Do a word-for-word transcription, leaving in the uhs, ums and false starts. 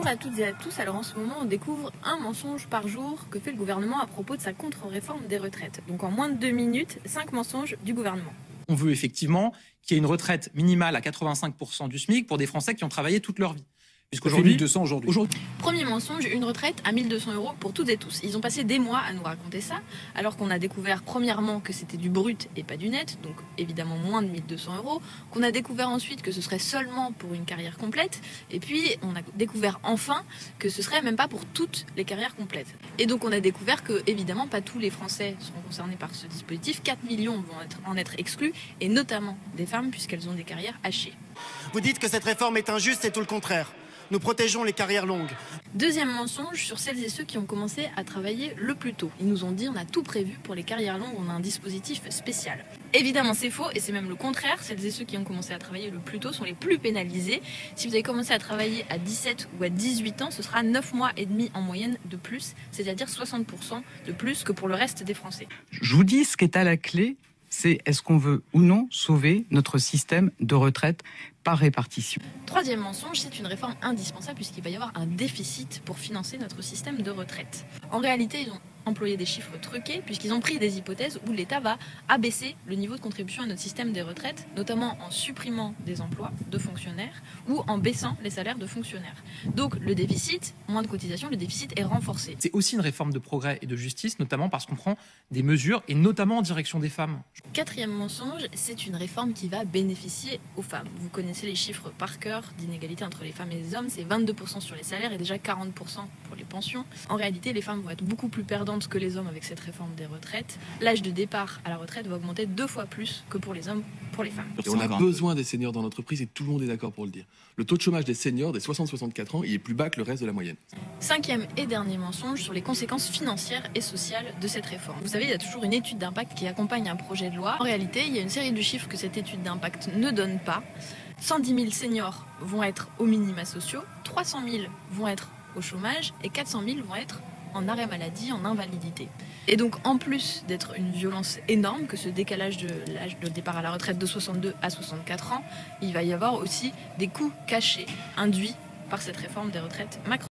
Bonjour à toutes et à tous. Alors en ce moment, on découvre un mensonge par jour que fait le gouvernement à propos de sa contre-réforme des retraites. Donc en moins de deux minutes, cinq mensonges du gouvernement. On veut effectivement qu'il y ait une retraite minimale à quatre-vingt-cinq pour cent du SMIC pour des Français qui ont travaillé toute leur vie. Puisqu'aujourd'hui, mille deux cents aujourd'hui. Aujourd'hui. Premier mensonge, une retraite à mille deux cents euros pour toutes et tous. Ils ont passé des mois à nous raconter ça, alors qu'on a découvert premièrement que c'était du brut et pas du net, donc évidemment moins de mille deux cents euros, qu'on a découvert ensuite que ce serait seulement pour une carrière complète, et puis on a découvert enfin que ce serait même pas pour toutes les carrières complètes. Et donc on a découvert que évidemment pas tous les Français seront concernés par ce dispositif, quatre millions vont être, en être exclus, et notamment des femmes puisqu'elles ont des carrières hachées. Vous dites que cette réforme est injuste, c'est tout le contraire. Nous protégeons les carrières longues. Deuxième mensonge sur celles et ceux qui ont commencé à travailler le plus tôt. Ils nous ont dit on a tout prévu pour les carrières longues, on a un dispositif spécial. Évidemment c'est faux et c'est même le contraire. Celles et ceux qui ont commencé à travailler le plus tôt sont les plus pénalisés. Si vous avez commencé à travailler à dix-sept ou à dix-huit ans, ce sera neuf mois et demi en moyenne de plus, c'est-à-dire soixante pour cent de plus que pour le reste des Français. Je vous dis ce qui est à la clé, c'est est-ce qu'on veut ou non sauver notre système de retraite par répartition. Troisième mensonge, c'est une réforme indispensable puisqu'il va y avoir un déficit pour financer notre système de retraite. En réalité, ils ont employé des chiffres truqués puisqu'ils ont pris des hypothèses où l'État va abaisser le niveau de contribution à notre système des retraites, notamment en supprimant des emplois de fonctionnaires ou en baissant les salaires de fonctionnaires. Donc le déficit, moins de cotisations, le déficit est renforcé. C'est aussi une réforme de progrès et de justice, notamment parce qu'on prend des mesures, et notamment en direction des femmes. Quatrième mensonge, c'est une réforme qui va bénéficier aux femmes. Vous connaissez les chiffres par cœur d'inégalité entre les femmes et les hommes, c'est vingt-deux pour cent sur les salaires et déjà quarante pour cent pour les pensions. En réalité, les femmes vont être beaucoup plus perdantes que les hommes avec cette réforme des retraites. L'âge de départ à la retraite va augmenter deux fois plus que pour les hommes, pour les femmes. Et on a besoin des seniors dans l'entreprise et tout le monde est d'accord pour le dire. Le taux de chômage des seniors des soixante à soixante-quatre ans, il est plus bas que le reste de la moyenne. Cinquième et dernier mensonge sur les conséquences financières et sociales de cette réforme. Vous savez, il y a toujours une étude d'impact qui accompagne un projet de loi. En réalité, il y a une série de chiffres que cette étude d'impact ne donne pas. cent dix mille seniors vont être aux minima sociaux, trois cent mille vont être au chômage et quatre cent mille vont être en arrêt maladie, en invalidité. Et donc en plus d'être une violence énorme que ce décalage de l'âge de départ à la retraite de soixante-deux à soixante-quatre ans, il va y avoir aussi des coûts cachés induits par cette réforme des retraites Macron.